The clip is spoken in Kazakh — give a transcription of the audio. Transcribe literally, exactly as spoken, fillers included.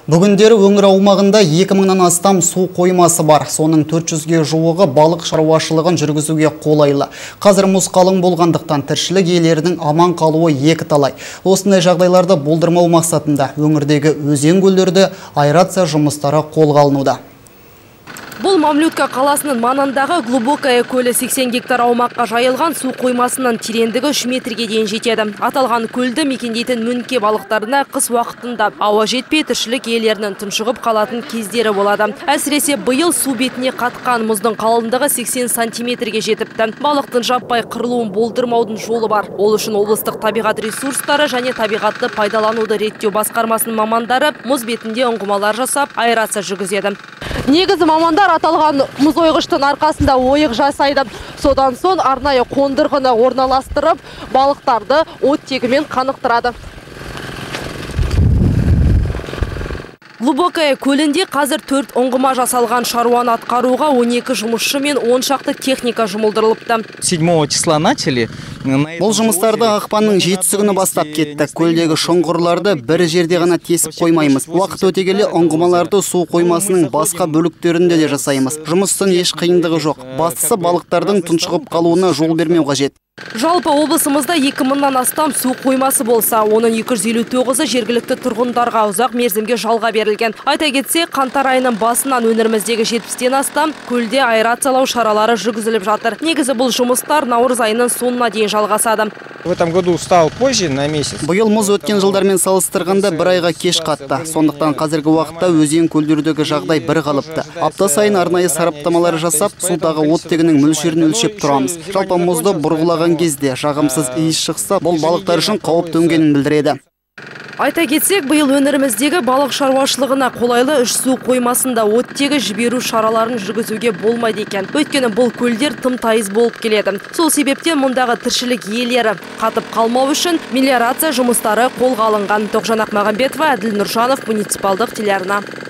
Бүгіндері өңір аумағында екі мыңнан астам су қоймасы бар. Соның төрт жүзге жуығы балық шаруашылығын жүргізуге қолайлы. Қазір мұз қалың болғандықтан тіршілік иелерінің аман қалуы екі талай. Осындай жағдайларды болдырмау мақсатында өңірдегі өзен көлдерді аэрация жұмыстары қолға алынуда. Бұл Мамлютка қаласының маңындағы глубокая көлі сексен гектар аумаққа жайылған су қоймасының тереңдігі үш метрге дейін жетеді. Аталған көлді мекендейтін мөңке балықтарына қыс уақытында ауа жетпей тіршілік иелерінің тұншығып қалатын кездері болады. Әсіресе биыл су бетіне қатқан мұздың қалыңдығы сексен сантиметрге жетіпті. Балықтың жаппай қырылуын болдырмаудың жолы бар. Ол үшін облыстық табиғат ресурстары және табиғатты пайдалануды реттеу басқармасының мамандары мұз бетінде ұңғымалар жасап аэрация жүргізеді. Негізі мамандар аталған мұз ойғыштың арқасында ойық жасайды. Содан соң арнайы қондырғыны орналастырып, балықтарды оттегімен қанықтырады. Глубокая көлінде қазір төрт ұңғыма жасалған, шаруаны атқаруға он екі жұмысшы мен он шақты техника жұмылдырылыпты. седьмого числа начали. Бұл жұмыстарды ақпанның жетісі күні бастап кетті. Көлдегі шұңғырларды бір жерде ғана тесіп қоймаймыз. Уақыт өте келе ұңғымаларды су қоймасының басқа бөліктерінде де жасаймыз. Жұмыстың еш қиындығы жоқ. Бастысы балықтардың тұншығып қалуына жол бермеу қажет. Жалпы облысымызда екі мыңнан астам су қоймасы болса, оның екі жүз елу тоғызы жергілікті тұрғындарға ұзақ мерзімге жалға берілген. Айта кетсе, қаңтар айының басынан өңіріміздегі жетпістен астам көлде аэрациялау шаралары жүргізіліп жатыр. Негізі бұл жұмыстар наурыз айының соңына дейін жалғасады. В этом году стал позже на месяц. Биыл мұз өткен жылдармен салыстырғанда бір айға кеш қатты. Сондықтан қазіргі уақытта өзен көлдердегі жағдай бір қалыпты. Апта сайын арнайы сараптамалар жасап, судағы оттегінің мөлшерін өлшеп тұрамыз. Жалпы мұзды бұрғылаған кезде жағымсыз иіс шықса, бұл балықтар үшін қауіп төнгенін білдіреді. Айта кетсек, биыл өңіріміздегі балық шаруашылығына қолайлы үш су қоймасында оттегі жіберу шараларын жүргізуге болмайды екен. Өйткені бұл көлдер тым тайыз болып келеді. Сол себептен мұндағы тіршілік иелері қатып қалмау үшін мелиорация жұмыстары қолға алынған. Тоғжан Ақмағамбетова, Әділ Нұржанов, муниципалдық телеарна.